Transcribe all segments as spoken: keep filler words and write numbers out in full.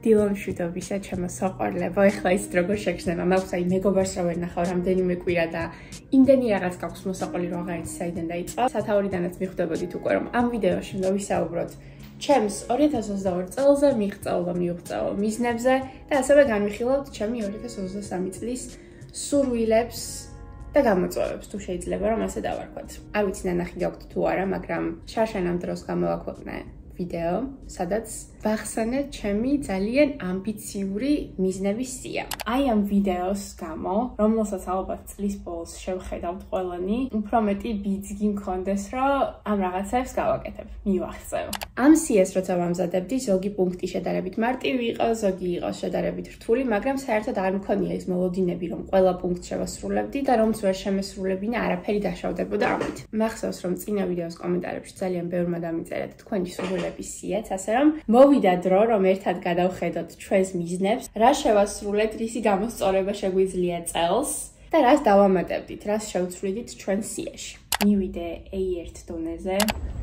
დილომშვიდობისა ჩემო საყვარლებო, ეხლა ის როგორ შეგრძნება, მაქვს აი მეგობარს რა ვერ ნახავ რამდენიმე კვირა და იმდენი რაღაც გაქვს მოსაყველი რომ აღარ იცი საიდან დაიწყო. სათაურიდანაც მიხვდებოდით უკვე რომ ამ ვიდეოში უნდა ვისაუბროთ ჩემს ორი ათას ოცდაორი წელზე მიღწეულ და მიუღწეულ მიზნებზე და ასევე განვიხილავთ ჩემი ორი ათას ოცდასამი წლის სურვილებს და გამოწვევებს, თუ შეიძლება რომ ასე დავარქვათ. არ ვიცი ნანახი გაქვთ თუ არა, მაგრამ შარშან ამ დროს გამოვაქვეყნე ვიდეო, სადაც ვახსენეთ ჩემი ძალიან ამბიციური მიზნების სია. აი ამ ვიდეოს გამო, რომელსაც ალბათ წლის ბოლოს შევხედავთ ყველანი, უფრო მეტი ბიძგი მქონდეს, რომ ამ რაღაცებს გავაკეთებ, მივახცევ. ამ სიას როცა ვამზადებდი, ზოგი პუნქტი შედარებით მარტივი იყო, ზოგი იყო შედარებით რთული, მაგრამ საერთოდ არ მქონია ის მოლოდინები, რომ ყველა პუნქტს შევასრულებდი და რომც ვერ შემესრულებინა, არაფერი დაშავდებოდა ამით. მახსოვს, რომ წინა ვიდეოს კომენტარებში ძალიან ბევრმა დამიწერეთ თქვენი სურვილების სიაც, ასე რომ მოვიდა დრო, რომ ერთად გადავხედოთ ჩვენს მიზნებს, რა შევასრულეთ, რისი გამოსწორება შეგვიძლია წელს და რას დავამატებდით, რას შევცვლიდით ჩვენ სიაში. მივიდე ეი ერთ დონეზე.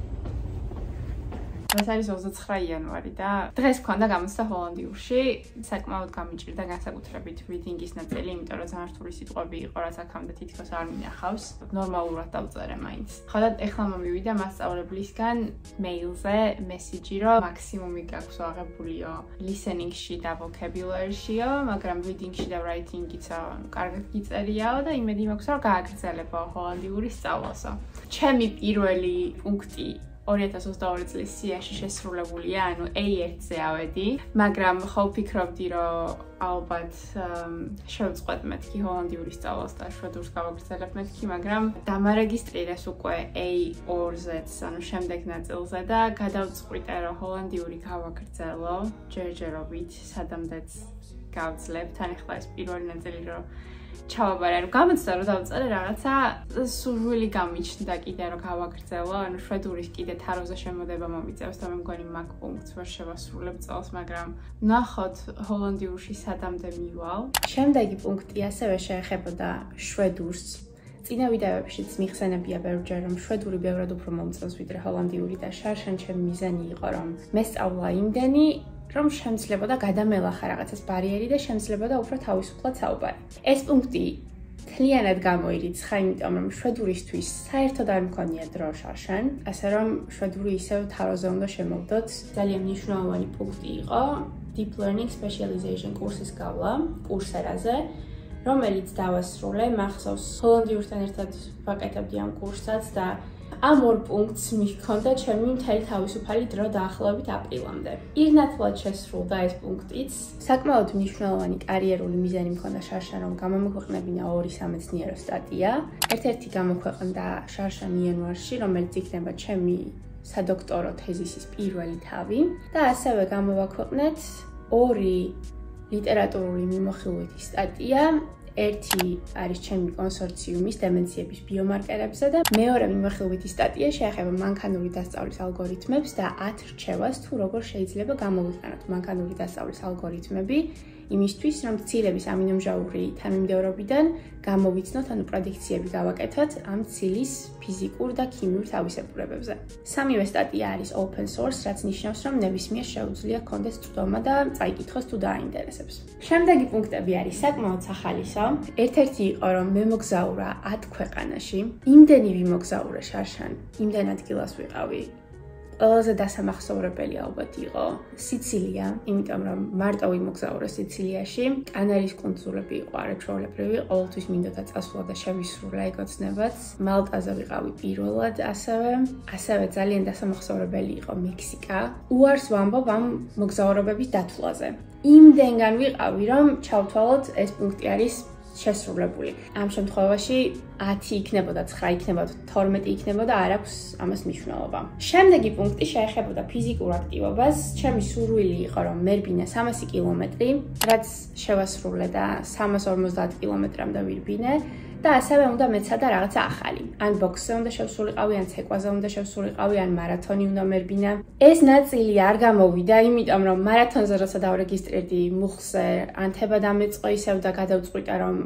ეს არის ოცდაცხრა იანვარი და დღეს მქონდა გამოცდა ჰოლანდიურში. საკმაოდ გამიჭირდა განსაკუთრებით reading-ის ნაწილი, იმიტომ რომ ძალიან რთული სიტყვები იყო, რაც აქამდე თითქოს არ მინახავს. ნორმალურად დავწერე მაინც. ხოდა ეხლა მომივიდა მასწავლებლისგან მეილზე მესიჯი, რომ მაქსიმუმი გაქვს აღებულიო listening-ში და vocabulary-შიო, მაგრამ reading-ში და writing-იც კარგად გიწერიაო და იმედი მაქვს, რომ გააგრძელებო ჰოლანდიურის სწავლასო. ჩემი პირველი პუნქტი ორი ათას ოცდაორი წლის სიაში შესრულებულია, ანუ ეი ერთზე ავედი, მაგრამ ხო ვფიქრობდი, რომ ალბათ შევწყვეტ მეთქი ჰოლანდიური სწავლას და შვედურს გავაგრძელებ მეთქი, მაგრამ დამარეგისტრირეს უკვე ეი ორზეც, ანუ შემდეგ ნაწილზე და გადავწყვიტე, რომ ჰოლანდიური გავაგრძელო ჯერჯერობით, სადამდეც გავძლებ. თან ახლა ეს პირველი ნაწილი რომ ჩავაბარე, ანუ გამოცდა რომ დავწერე რაღაცა სურვილი გამიჩნდა კიდე რომ გავაგრძელო, ანუ შვედურის კიდე თაროზე შემოდება მომიწევს და მე მგონი მაგ პუნქტს ვერ შევასრულებ წელს, მაგრამ ნახოთ ჰოლანდიურში სადამდე მივალ. შემდეგი პუნქტი ასევე შეეხებოდა შვედურს. წინა ვიდეოებშიც მიხსენებია ბევრჯერ, რომ შვედური ბევრად უფრო მომწონს ვიდრე ჰოლანდიური და შარშან ჩემი მიზანი იყო, რომ მესწავლა იმდენი რომ შემძლებოდა გადამელახა რაღაცას ბარიერი და შემძლებოდა უფრო თავისუფლად საუბარი. ეს პუნქტი მთლიანად გამოირიცხა, იმიტომ რომ შვედურისთვის საერთოდ არ მქონია დრო შარშან, ასე რომ შვედური ისევ თაროზე უნდა შემოვდოთ. ძალიან მნიშვნელოვანი პუნქტი იყო Deep Learning Specialization კურსის გავლა კურსერაზე, რომელიც დავასრულე, მახსოვს ჰოლანდიურთან ერთად ვაკეთებდი ამ კურსსაც და ამ ორ პუნქტს მიქონდა ჩემი მთელი თავისუფალი დრო დაახლოებით აპრილამდე. ირნათლად შესრულდა ეს პუნქტიც. საკმაოდ მნიშვნელოვანი კარიერული მიზანი მქონდა შარშან, რომ გამომექვეყნებინა ორი სამეცნიერო სტატია. ერთ-ერთი გამოქვეყნდა შარშან იანვარში, რომელიც იქნება ჩემი სადოქტორო თეზისის პირველი თავი და ასევე გამოვაქვეყნეთ ორი ლიტერატურული მიმოხილვითი სტატია. ერთი არის ჩემი კონსორციუმის დემენციების ბიომარკერებზე და მეორე მიმოხილვითი სტატია შეეხება მანქანური დასწავლის ალგორითმებს და ათ რჩევას, თუ როგორ შეიძლება გამოვიყენოთ მანქანური დასწავლის ალგორითმები იმისთვის, რომ ცილების ამინომჟავური თანმიმდევრობიდან გამოვიცნოთ, ანუ პრედიქციები გავაკეთოთ ამ ცილის ფიზიკურ და ქიმიურ თავისებურებებზე. სამივე სტატია არის open source, რაც ნიშნავს, რომ ნებისმიერ შეუძლია გქონდეს წვდომა და წაიკითხოს თუ დააინტერესებს. შემდეგი პუნქტები არის საკმაოდ სახალისო. ერთ-ერთი იყო, რომ მემოგზაურა ათ ქვეყანაში. იმდენი ვიმოგზაურე შარშან, იმდენ ადგილას ვიყავი. ყველაზე დასამახსოვრებელი ალბათ იყო სიცილია, იმიტომ რომ მარტო ვიმოგზაურე სიცილიაში. კანარის კუნძულები იყო არაჩვეულებრივი, ყოველთვის მინდოდა წასვლა და შევისრულე ეგოცნებაც. მალტაზე ვიყავი პირველად, ასევე ასევე ძალიან დასამახსოვრებელი იყო მექსიკა. უარს ვამბობ ამ მოგზაურობების დათვლაზე. იმდენგან ვიყავი, რომ ჩავთვალოთ ეს პუნქტი არის შესრულებული. ამ შემთხვევაში ათი იქნებოდა, ცხრა იქნებოდა, თორმეტი იქნებოდა, არ აქვს ამას მნიშვნელობა. შემდეგი პუნქტი შეეხებოდა ფიზიკურ აქტივობას. ჩემი სურვილი იყო, რომ მერბინა სამასი კილომეტრი, რაც შევასრულე და სამას ორმოცდაათ კილომეტრამდე ვირბინე. და ასევე უნდა მეცადა რაღაცა ახალი. ან ბოქსზე უნდა შევსულიყავი, ან ცეკვაზე უნდა შევსულიყავი, ან მარათონი უნდა მერბინა. ეს ნაწილი არ გამოვიდა, იმიტომ რომ მარათონზე როცა დავრეგისტრირდი მუხლზე, ანთება დამეწყო ისევ და გადავწყვიტე, რომ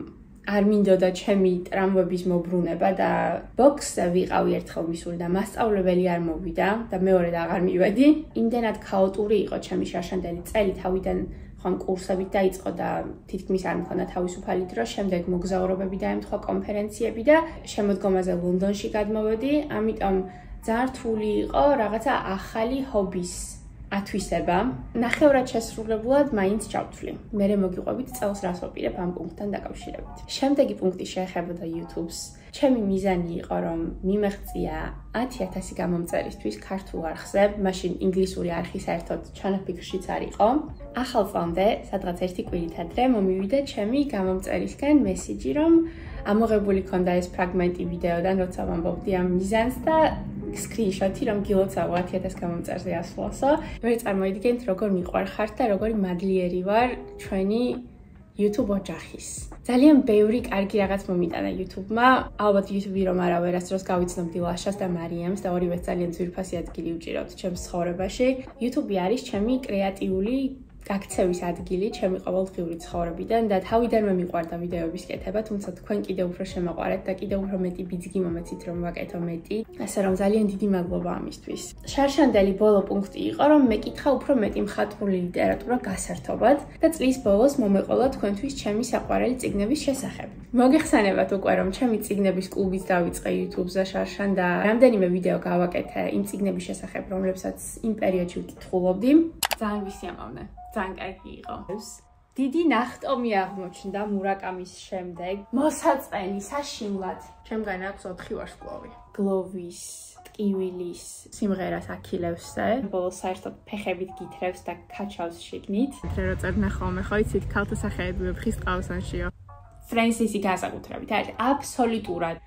არ მინდოდა ჩემი ტრამვების მოbrunება და ბოქსზე ვიყავი ერთხელ მისული და მასწავლებელი არ მოვიდა და მეორედ აღარ მივედი. იმდენად ქაოტური იყო ჩემი შარშანდელი წელი თავიდან ხომ კურსებით დაიწყო და თითქმის არ მქონდა თავისუფალი დრო, შემდეგ მოგზაურობები დაემთხვა კონფერენციები და შემოდგომაზე ლონდონში გადმოვედი, ამიტომ ძალიან რთული იყო რაღაცა ახალი ჰობის ათვისება. ნახევრად შესრულებულად მაინც ჩავთვლი. მერე მოგიყვებით წელს რას ვაპირებ ამ პუნქტთან დაკავშირებით. შემდეგი პუნქტი შეეხებოდა YouTube-ს. ჩემი მიზანი იყო რომ მიმეღწია ათი ათასი გამომწერისთვის ქართულ არხზე, მაშინ ინგლისური არხი საერთოდ ჩანაფიქრშიც არ იყო. ახალ წლამდე, სადღაც ერთი კვირით ადრე მომივიდა ჩემი გამომწერისგან მესიჯი, რომ ამოღებული ქონდა ეს ფრაგმენტი ვიდეოდან, როცა ვამბობდი ამ მიზანს და სკრინშოტი რომ გილოცავ ათი ათასი გამომწერზე ასვლასო. მე წარმოიდგენთ როგორ მიყვარხართ და როგორი მადლიერი ვარ ჩვენი YouTube ოჯახის. ძალიან ბევრი კარგი რაღაც მომიტანა YouTube-მა. ალბათ YouTube-ი რომ არა ვერასდროს გავიცნობდი ლაშას და მარიამს და ორივეს ძალიან ძვირფასი ადგილი უჭირავთ ჩემს ცხოვრებაში. YouTube-ი არის ჩემი კრეატიული გაქცევის ადგილი ჩემი ყოველდღიური ცხოვრებიდან და თავიდანვე მიყვარდა ვიდეოების კეთება, თუმცა თქვენ კიდევ უფრო შემოყვარეთ და კიდევ უფრო მეტი ბიძგი მომეცით რომ ვაკეთო მეტი. ასე რომ ძალიან დიდი მადლობა ამისთვის. შარშანდელი ბოლო პუნქტი იყო რომ მეკითხა უფრო მეტი მხატვრული ლიტერატურა გასართობად და წლის ბოლოს მომეყოლა თქვენთვის ჩემი საყვარელი წიგნების შესახებ. მოგეხსენებათ უკვე რომ ჩემი წიგნების კლუბიც დავიწყე YouTube-ზე შარშან და რამდენიმე ვიდეო გავაკეთე იმ წიგნების შესახებ, რომლებსაც იმ პერიოდში ვკითხულობდი. ძალიან ვისიამოვნე. ძალიან კარგი იყო. დიდი ნახტომი აღმოჩნდა მურაკამის შემდეგ. მოსაწყენი საშინლად. ჩემგან აქვს ოთხი ვარსკვლავი. გლოვის, ტკივილის სიმღერას აქილევსზე. ბოლოს საერთოდ ფეხებით გითრევს და კაჩავს შიგნით. რო წერნა ხოლმე ხო იცით ქალთა სახეები ვეფხის ყავსანშიო. ფრენსისი განსაკუთრებით არის აბსოლუტურად.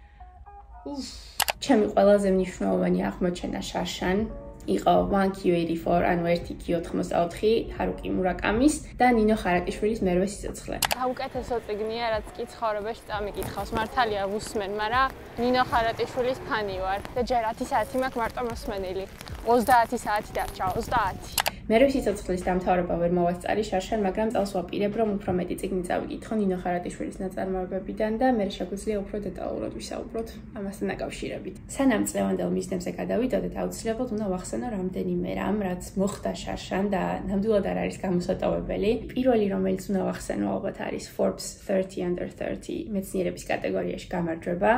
ჩემი ყველაზე მნიშვნელოვანი აღმოჩენა შარშან იყო one Q eighty-four, ანუ ერთი Q ოთხმოცდაოთხი ჰარუკი მურაკამის და ნინო ხარატიშვილის მერვე სიცოცხლე. საუკეთესო წიგნია, რაც კი ცხოვრებაში წამიკითხავს. მართალია ვუსმენ, მაგრამ ნინო ხარატიშვილის ფანი ვარ და ჯერ ათი საათი მაქვს მარტო მოსმენილი. ოცდაათი საათი დარჩა, ოცდაათი. მერვე სიცოცხლის დამთავრება ვერ მოვასწარი შარშან, მაგრამ წელს ვაპირებ, რომ უფრო მეტი წიგნი წავიკითხო ნინო ხარატიშვილის ნაწარმოებებიდან და მე შეგვიძლია უფრო დეტალურად ვისაუბროთ ამასთან დაკავშირებით. სანამ წლევანდელ მიზნებზე გადავიდოდეთ, აუცილებლად უნდა ვახსენო რამდენიმე რამ, რაც მოხდა შარშან და ნამდვილად არ არის გამოსატოვებელი. პირველი, რომელიც უნდა ვახსენო, ალბათ არის Forbes thirty under thirty მეცნიერების კატეგორიაში გამარჯვება.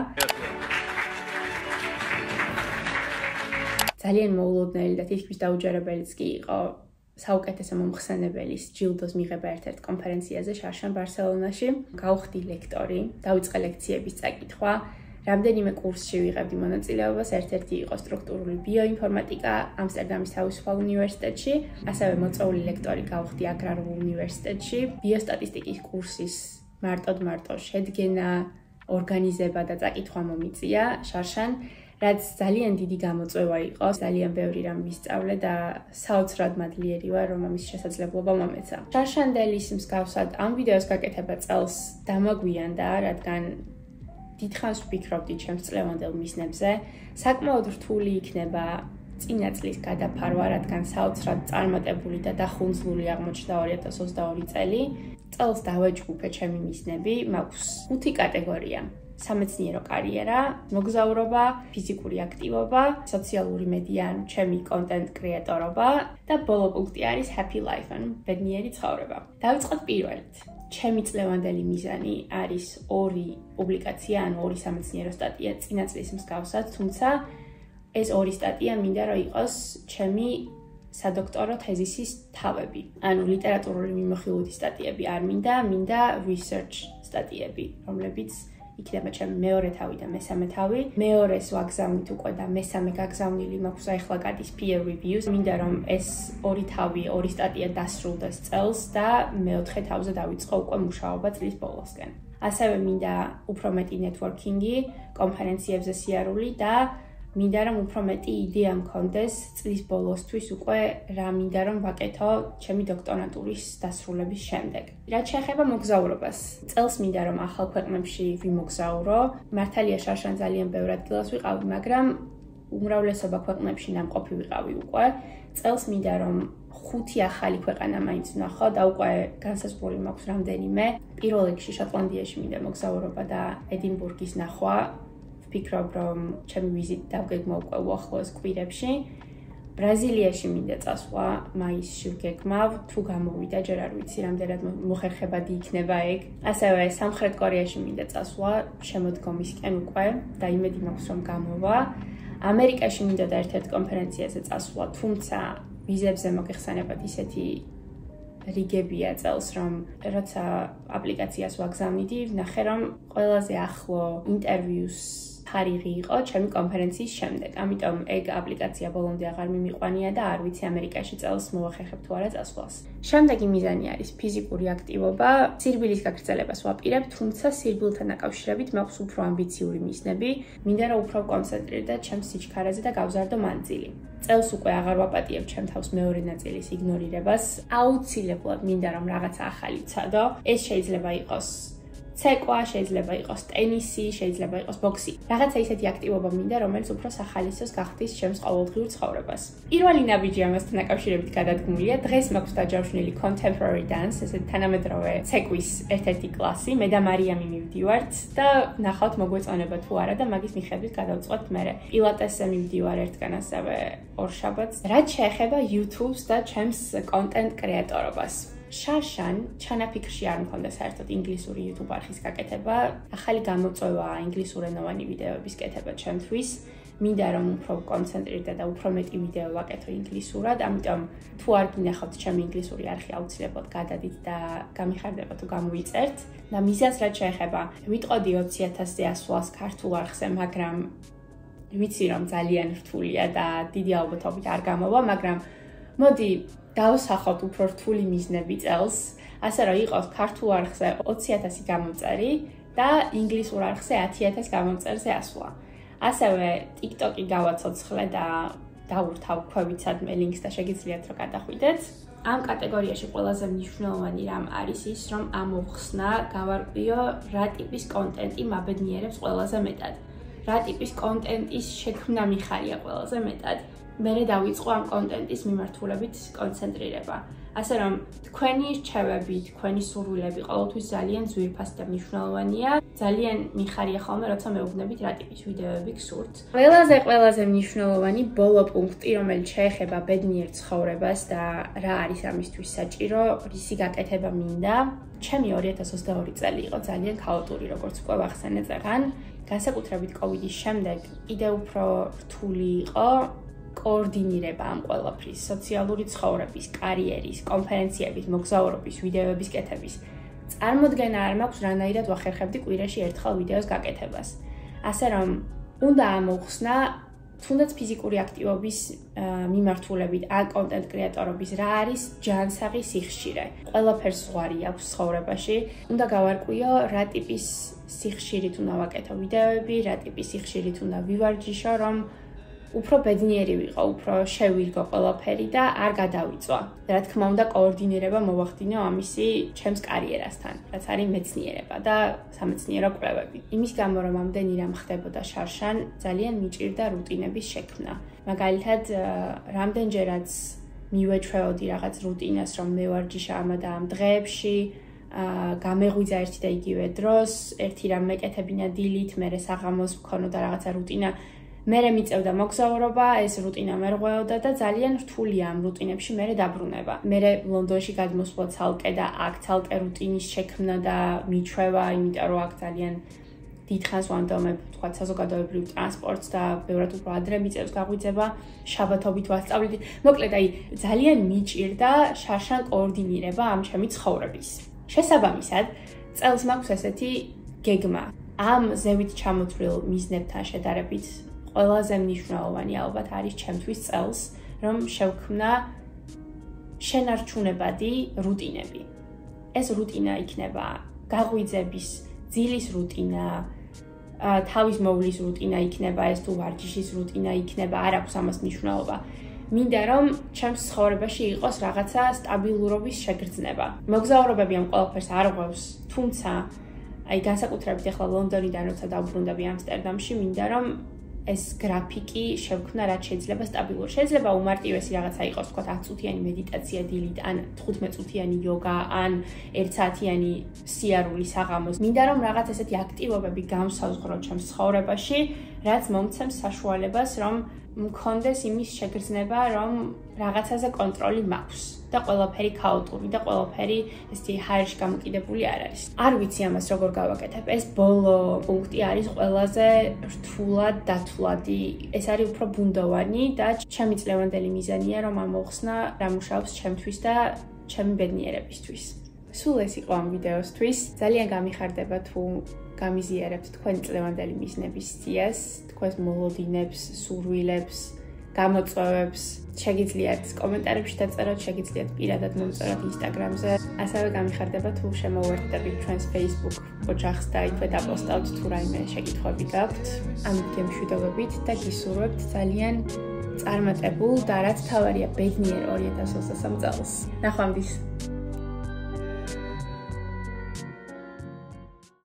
ძალიან მოულოდნელი და თითქმის დაუჯერებელიც კი იყო საუკეთესო მომხსენებელის ჯილდოს მიღება ერთ-ერთ კონფერენციაზე შარშან ბარსელონაში. გავხდი ლექტორი, დავიწყე ლექციების წაკითხვა, რამდენიმე კურსში ვიღებდი მონაწილეობას, ერთ-ერთი იყო სტრუქტურული ბიოინფორმატიკა ამსტერდამის თავისუფალ უნივერსიტეტში, ასევე მოწვეული ლექტორი გავხდი აგრარულ უნივერსიტეტში, ბიოსტატისტიკის კურსის მარტოდ-მარტო შედგენა, ორგანიზება და წაკითხვა მომიწია შარშან. რაც ძალიან დიდი გამოწვევა იყო, ძალიან ბევრი რამ ვისწავლე და საოცრად მადლიერი ვარ, რომ ამის შესაძლებლობა მომეცა. შარშანდელის მსგავსად ამ ვიდეოს გაკეთება წელს დამაგვიანდა, რადგან დიდხანს ვფიქრობდი ჩემს წლევანდელ მიზნებზე. საკმაოდ რთული იქნება წინა წლის გადაფარვა, რადგან საოცრად წარმატებული და დახუნძლული აღმოჩნდა ორი ათას ოცდაორი წელი. წელს დავაჯგუფე ჩემი მიზნები, მაქვს ხუთი კატეგორია. სამეცნიერო კარიერა, მოგზაურობა, ფიზიკური აქტივობა, სოციალური მედია, ანუ ჩემი კონტენტ კრეატორობა და ბოლო პუნქტი არის happy life, ანუ ბედნიერი ცხოვრება. დავიწყოთ პირველით. ჩემი წლევანდელი მიზანი არის ორი პუბლიკაცია, ანუ ორი სამეცნიერო სტატია წინა წლის მსგავსად, თუმცა ეს ორი სტატია მინდა რომ იყოს ჩემი სადოქტორო თეზისის თავები. ანუ ლიტერატურული მიმოხილვითი სტატიები არ მინდა, მინდა research სტატიები, რომლებიც იქნება ჩემი მეორე თავი და მესამე თავი. მეორეს ვაგზავნით უკვე და მესამე გაგზავნილი მაქვს ახლა გადის peer reviews. მინდა რომ ეს ორი თავი, ორი სტატია დასრულდეს წელს და მეოთხე თავზე დავიწყო უკვე მუშაობა წლის ბოლოსკენ. ასევე მინდა უფრო მეტი networking-ი, კონფერენციებზე სიარული და მინდა რომ უფრო მეტი იდეა მქონდეს წლის ბოლოსთვის უკვე რა მინდა რომ ვაკეთო ჩემი დოქტორანტურის დასრულების შემდეგ. რაც შეეხება მოგზაურობას, წელს მინდა რომ ახალ ქვეყნებში ვიმოგზაურო. მართალია შარშან ძალიან ბევრ ადგილას ვიყავი, მაგრამ უმრავლესობა ქვეყნებში ნამყოფი ვიყავი უკვე. წელს მინდა რომ ხუთი ახალი ქვეყანა მაინც ვნახო და უკვე განსაზღვრული მაქვს რამდენიმე. პირველ რიგში შოტლანდიაში მინდა მოგზაურობა და ედინბურგის ნახვა. ვფიქრობ, რომ ჩემი ვიზიტი დავგეგმო უკვე უახლოეს კვირებში. ბრაზილიაში მინდა წასვლა მაისში ვგეგმავ, თუ გამოვიდა ჯერ არ ვიცი რამდენად მოხერხებადი იქნება ეგ. ასევე სამხრეთ კორეაში მინდა წასვლა შემოდგომისკენ უკვე და იმედი მაქვს რომ გამოვა. ამერიკაში მინდა და ერთ-ერთ კონფერენციაზე წასვლა, თუმცა მიზნებზე მოგეხსენებათ ისეთი რიგებია წელს, რომ როცა აპლიკაციას ვაგზავნიდი, ვნახე რომ ყველაზე ახლო ინტერვიუს თარიღი იყო ჩემი კონფერენციის შემდეგ. ამიტომ ეგ აპლიკაცია ბოლომდე აღარ მიმიყვანია და არ ვიცი ამერიკაში წელს მოვახერხებ თუ არა წასვლას. შემდეგი მიზანი არის ფიზიკური აქტივობა. სირბილის გაგრძელებას ვაპირებ, თუმცა სირბილთან დაკავშირებით მაქვს უფრო ამბიციური მიზნები. მინდა რომ უფრო კონცენტრირდე ჩემს სიჩქარეზე და გავზარდო მანძილი. წელს უკვე აღარ ვაპატიებ ჩემ თავს მეორე ნაწილის იგნორირებას. აუცილებლად მინდა რომ რაღაცა ახალი ვცადო. ეს შეიძლება იყოს ცეკვა, შეიძლება იყოს ტენისი, შეიძლება იყოს ბოქსი. რაღაცა ისეთი აქტივობა მინდა, რომელიც უფრო სახალისოს გახდის ჩემს ყოველდღიურ ცხოვრებას. პირველი ნაბიჯი ამასთან დაკავშირებით გადადგმულია. დღეს მაქვს დაჯავშნილი contemporary dance, ესეთი თანამედროვე ცეკვის ერთ-ერთი კლასი. მე და მარიამი მივდივართ და ნახავთ მოგვეწონება თუ არა და მაგის მიხედვით გადავწყვეტ მერე. პილატესზე მივდივარ ერთგან ასევე ორ შაბათს. რაც შეეხება YouTube-ს და ჩემს კონტენტ კრეატორობას. შარშან ჩანაფიქრში არ მქონდა საერთოდ ინგლისური YouTube არხის გაკეთება. ახალი გამოწვევა ინგლისურენოვანი ვიდეოების კეთება ჩემთვის. მინდა რომ უფრო კონცენტრირდე და უფრო მეტი ვიდეო ვაკეთო ინგლისურად, ამიტომ თუ არ გინახავთ ჩემი ინგლისური არხი აუცილებლად გადადით და გამიხარდება თუ გამოვიწერთ. და მიზანს რაც შეეხება, ვიტყოდი ოცი ათასზე ასვლას ქართულ არხზე, მაგრამ ვიცი რომ ძალიან რთულია და დიდი ალბათობით არ გამოვა, მაგრამ მოდი დავსახოთ უფრო რთული მიზნები წელს, ასე რომ იყოს ქართულ არხზე ოცი ათასი გამომწერი და ინგლისურ არხზე ათი ათასი გამომწერზე ასვლა. ასევე TikTok-ი გავაცოცხლე და დავურთავ ქვევიცადმე ლინკს და შეგიძლიათ რომ გადახვიდეთ. ამ კატეგორიაში ყველაზე მნიშვნელოვანი რამ არის ის, რომ ამოვხსნა, გავარკვიო რა ტიპის კონტენტი მაბედნიერებს ყველაზე მეტად. რა ტიპის კონტენტის შექმნა მიხარია ყველაზე მეტად. მერე დავიწყო ამ კონტენტის მიმართულებით კონცენტრირება. ასე რომ თქვენი რჩევები, თქვენი სურვილები ყოველთვის ძალიან ძვირფასი და მნიშვნელოვანია. ძალიან მიხარია ხოლმე, როცა მეუბნებით რა ტიპის ვიდეოები გსურთ. ყველაზე ყველაზე მნიშვნელოვანი ბოლო პუნქტი, რომელიც შეეხება ბედნიერ ცხოვრებას და რა არის ამისთვის საჭირო, რისი გაკეთება მინდა. ჩემი ორი ათას ოცდაორი წელი იყო ძალიან ქაოტური, როგორც უკვე ვახსენე წეგან. განსაკუთრებით კოვიდის შემდეგ კიდევ უფრო რთული იყო კოორდინირება ამ ყველაფრის, სოციალური ცხოვრების, კარიერის, კონფერენციების, მოგზაურობის, ვიდეოების კეთების. წარმოდგენა არ მაქვს რანაირად ვახერხებდი კვირაში ერთხელ ვიდეოს გაკეთებას. ასე რომ უნდა ამოვხსნა თუნდაც ფიზიკური აქტივობის მიმართულებით ან კონტენტ კრეატორობის რა არის ჯანსაღი სიხშირე. ყველაფერს ზღვარი აქვს ცხოვრებაში. უნდა გავარკვიო რა ტიპის სიხშირით უნდა ვაკეთო ვიდეოები, რა ტიპის სიხშირით უნდა ვივარჯიშო, რომ უფრო ბედნიერი ვიყო, უფრო შევირგო ყველაფერი და არ გადავიწვა. რა თქმა უნდა, კოორდინირება მოვახდინო ამისი ჩემს კარიერასთან, რაც არის მეცნიერება და სამეცნიერო კვლევები. იმის გამო, რომ ამდენი რამ ხდებოდა შარშან, ძალიან მიჭირდა რუტინების შექმნა. მაგალითად, რამდენჯერაც მივეჩვეოდი რაღაც რუტინას, რომ მევარჯიშა ამ და ამ დღეებში, გამეღვიძა ერთი და იგივე დროს, ერთი რამ მეკეთებინა დილით, მერე საღამოს მქონოდა რაღაცა რუტინა. მერე მიწევდა მოგზაურობა, ეს რუტინა მერღვეოდა და ძალიან რთულია ამ რუტინებში მერე დაბრუნება. მერე ლონდონში გადმოსვლა ცალკე და აქ ცალკე რუტინის შექმნა და მიჩვევა, იმიტომ რომ აქ ძალიან დიდხანს ვანდომებ, თქვა საზოგადოებრივ ტრანსპორტს და ბევრად უფრო ადრე მიწევს გაღვიძება, შაბათობით ვასწავლით. მოკლედ, აი ძალიან მიჭირდა შარშან კოორდინირება ამ ჩემი ცხოვრების. შესაბამისად, წელს მაქვს ესეთი გეგმა. ამ ზევით ჩამოთვლილ მიზნებთან შედარებით ყველაზე მნიშვნელოვანი ალბათ არის ჩემთვის წელს, რომ შევქმნა შენარჩუნებადი რუტინები. ეს რუტინა იქნება გაღვიძების, ძილის რუტინა, თავის მოვლის რუტინა იქნება, ეს თუ ვარჯიშის რუტინა იქნება, არ აქვს ამას მნიშვნელობა. მინდა რომ ჩემს ცხოვრებაში იყოს რაღაცა სტაბილურობის შეგრძნება. მოგზაურობები ამ ყველაფერს არ ღვევს, თუმცა აი განსაკუთრებით ახლა ლონდონიდან როცა დავბრუნდები ამსტერდამში, მინდა რომ ეს გრაფიკი შევქმნა, რაც შეიძლება სტაბილურ. შეიძლება უმარტივესი რაღაცა იყოს, თქვა ათ წუთიანი მედიტაცია დილით, ან თხუთმეტ წუთიანი იოგა, ან ერთ საათიანი სიარული საღამოს. მინდა რომ რაღაც ესეთი აქტივობები გამსაზღვრო ჩემს ცხოვრებაში, რაც მომცემს საშუალებას, რომ მქონდეს იმის შეგრძნება, რომ რაღაცაზე კონტროლი მაქვს და ყველაფერი ქაოტური და ყველაფერი ესეთი ჰაერში გამოკიდებული არ არის. არ ვიცი ამას როგორ გავაკეთებ. ეს ბოლო პუნქტი არის ყველაზე რთულად დათვლადი. ეს არის უფრო ბუნდოვანი და ჩემი წლევანდელი მიზანია, რომ ამოვხსნა რა მუშაობს ჩემთვის და ჩემი ბედნიერებისთვის. სულ ეს იყო ამ ვიდეოსთვის. ძალიან გამიხარდება თუ გამიზიარებთ თქვენი წლევანდელი მიზნების სიას, თქვენს მოლოდინებს, სურვილებს, გამოწვევებს. შეგიძლიათ კომენტარებში დაწეროთ, შეგიძლიათ პირადად მომწეროთ ინსტაგრამზე. ასევე გამიხარდება თუ შემოვერთდებით ჩვენს Facebook ოჯახს და იქვე დაპოსტავთ თუ რაიმე შეკითხვები გაქვთ. ამით გემშვიდობებით და გისურვებთ ძალიან წარმატებულ და რაც თავარია ბედნიერ ორი ათას ოცდასამ წელს. ნახვამდის.